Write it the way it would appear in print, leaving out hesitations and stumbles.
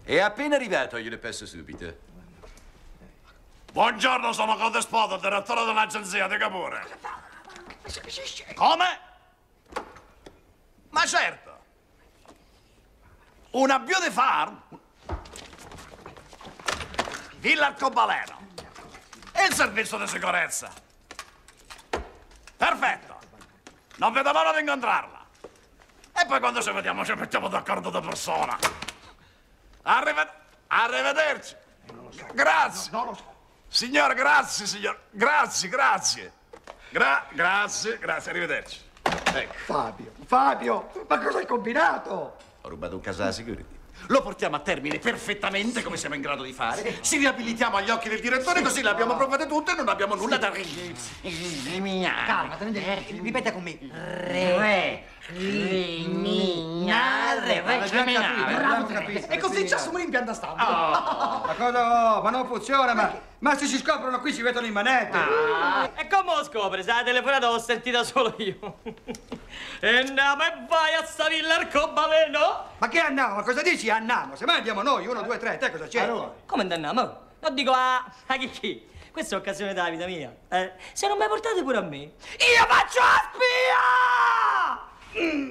È appena arrivato, glielo passo subito. Buongiorno, sono Codespoto, direttore dell'agenzia di Capure. Come? Ma certo. Una beauty farm. Villa Arcobaleno. E il servizio di sicurezza. Perfetto. Non vedo l'ora di incontrarla. E poi quando ci vediamo ci mettiamo d'accordo da persona. Arrivederci. Grazie. Signore, grazie, signore. Grazie. Grazie, arrivederci. Ecco. Fabio, ma cosa hai combinato? Ho rubato un caso alla security. Lo portiamo a termine perfettamente come siamo in grado di fare. Ci riabilitiamo agli occhi del direttore, così le abbiamo provate tutte e non abbiamo nulla da eliminare. Calma, ripeta con me. Eliminare. Bravo, capito. E così ci assume in pianta stabile. Ma cosa? Ma non funziona, ma se si scoprono qui si vedono in manette. E come lo scopri? Se la telefonata l'ho sentita solo io. E andiamo e vai a sta Villa Arcobaleno? Ma che andiamo? Ma cosa dici andiamo? Se mai andiamo noi, 1, 2, 3, te cosa c'è? Come andiamo? Non dico a chi? Questa è occasione della vita mia. Se non mi portate pure a me, io faccio la spia!